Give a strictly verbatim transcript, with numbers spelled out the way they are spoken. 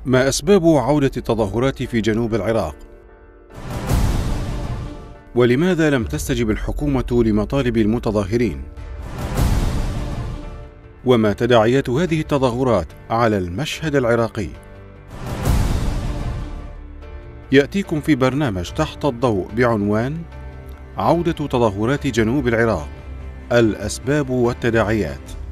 ما أسباب عودة التظاهرات في جنوب العراق؟ ولماذا لم تستجب الحكومة لمطالب المتظاهرين؟ وما تداعيات هذه التظاهرات على المشهد العراقي؟ يأتيكم في برنامج تحت الضوء بعنوان عودة تظاهرات جنوب العراق، الأسباب والتداعيات.